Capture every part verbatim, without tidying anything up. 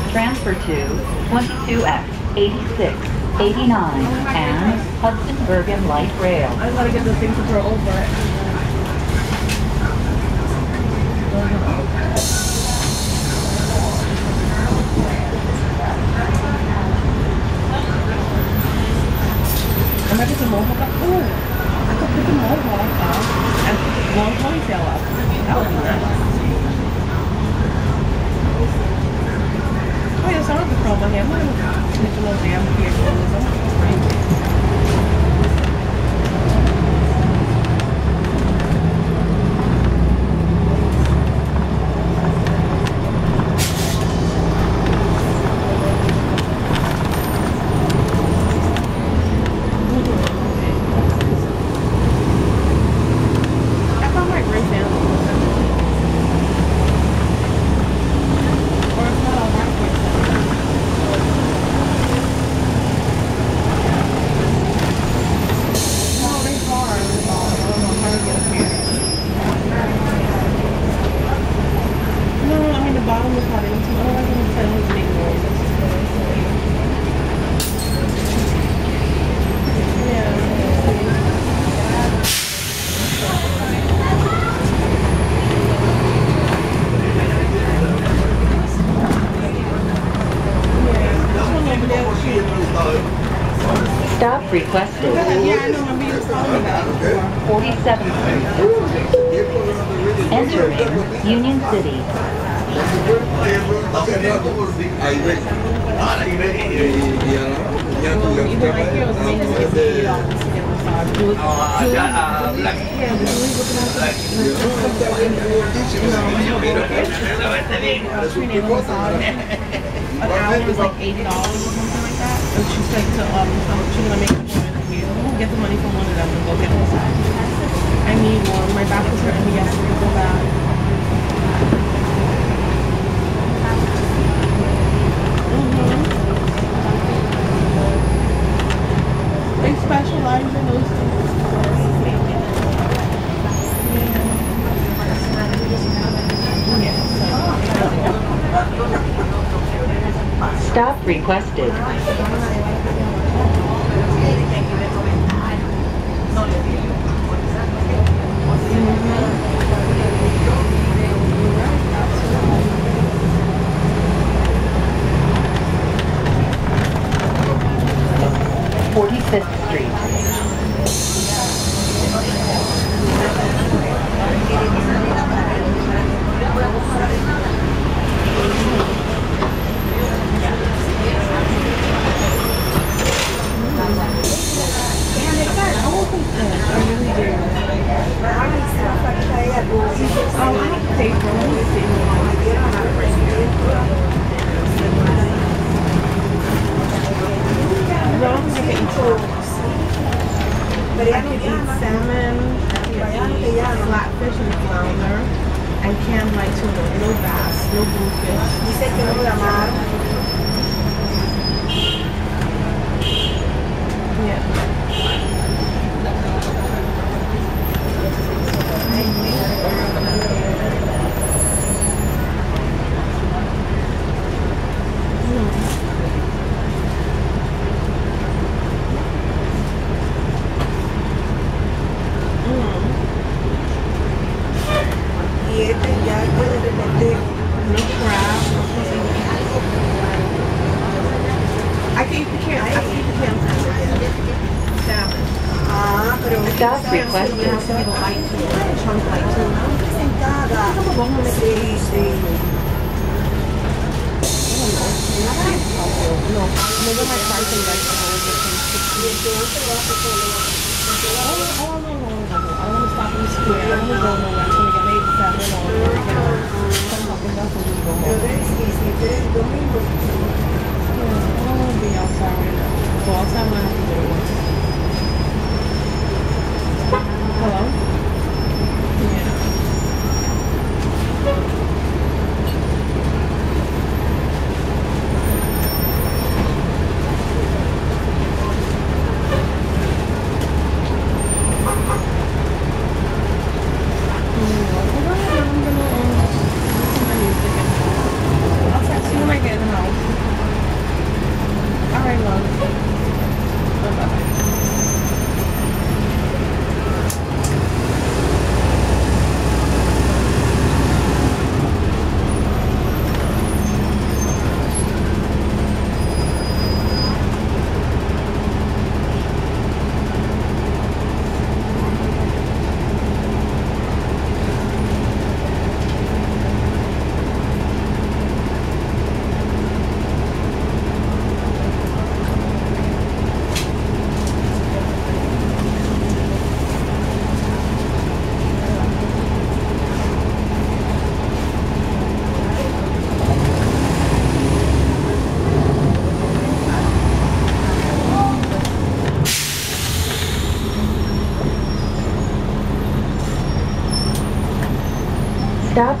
Transfer to twenty-two X eighty-six eighty-nine and Hudson Bergen Light Rail. I gotta get this thing to throw over it. I'm gonna get the mohawk up. Ooh, I could put the mohawk up and put the long ponytail up. That would be nice. Oh yeah, so I don't have to curl my hair. I'm gonna finish a little damn vehicle. Stop requested. forty-seventh Street. Entering Union City. An hour was like eighty dollars or something like that. And she said to um, she's gonna make an appointment with you. Get the money from one of them and go get a massage. I need one. My back was hurting me yesterday so bad. Mm-hmm. They specialize in those things. Stop requested. forty-fifth Street. Flatfish and flounder and canned light tuna. No bass, no bluefish. Dice que no la mar. Yeah. Stop requested. Hello? Yeah. I'll text you when I get in the house.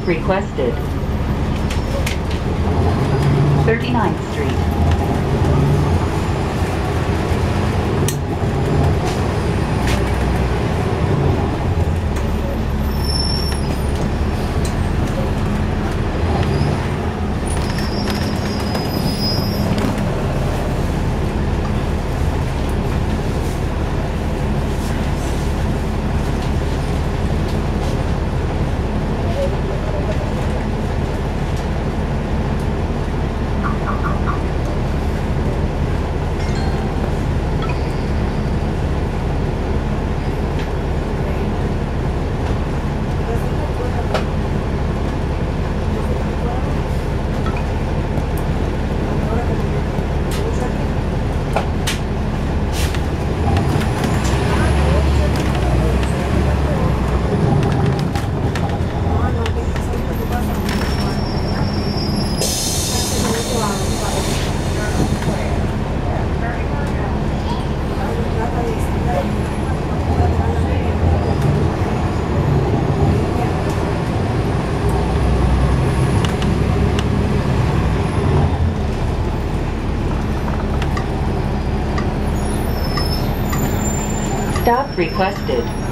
requested. thirty-ninth Street. Stop requested.